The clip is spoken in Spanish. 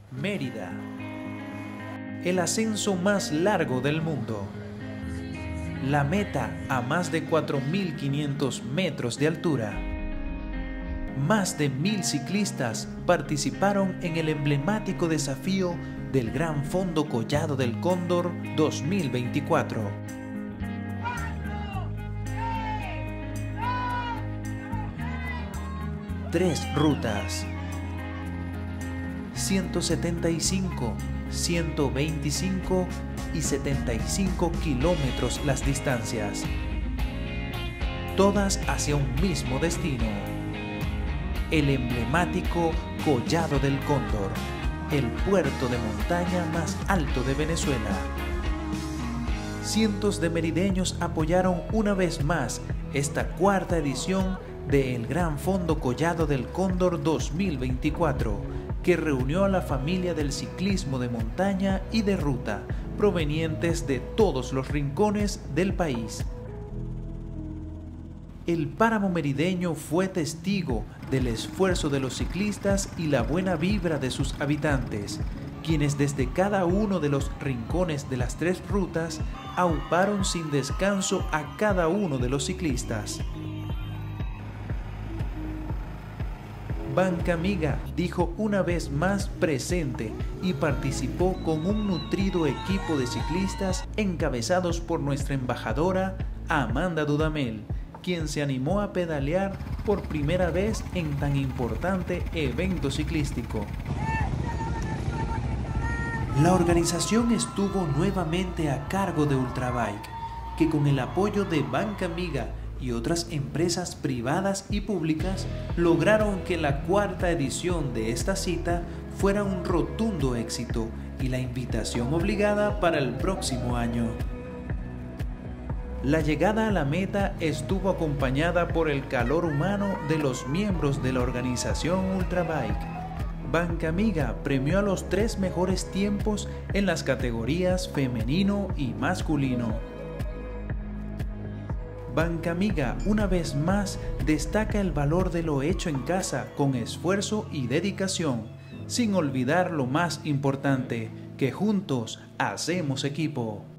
Mérida, el ascenso más largo del mundo. La meta a más de 4.500 metros de altura. Más de 1.000 ciclistas participaron en el emblemático desafío del Gran Fondo Collado del Cóndor 2024. Tres rutas: 175, 125 y 75 kilómetros las distancias, todas hacia un mismo destino: el emblemático Collado del Cóndor, el puerto de montaña más alto de Venezuela. Cientos de merideños apoyaron una vez más esta cuarta edición del Gran Fondo Collado del Cóndor 2024, que reunió a la familia del ciclismo de montaña y de ruta, provenientes de todos los rincones del país. El páramo merideño fue testigo del esfuerzo de los ciclistas y la buena vibra de sus habitantes, quienes desde cada uno de los rincones de las tres rutas auparon sin descanso a cada uno de los ciclistas. Banca Amiga dijo una vez más presente y participó con un nutrido equipo de ciclistas encabezados por nuestra embajadora Amanda Dudamel, quien se animó a pedalear por primera vez en tan importante evento ciclístico. La organización estuvo nuevamente a cargo de Ultrabike, que con el apoyo de Banca Amiga y otras empresas privadas y públicas lograron que la cuarta edición de esta cita fuera un rotundo éxito y la invitación obligada para el próximo año. La llegada a la meta estuvo acompañada por el calor humano de los miembros de la organización Ultrabike. Banca Amiga premió a los 3 mejores tiempos en las categorías femenino y masculino. Banca Amiga una vez más destaca el valor de lo hecho en casa con esfuerzo y dedicación, sin olvidar lo más importante, que juntos hacemos equipo.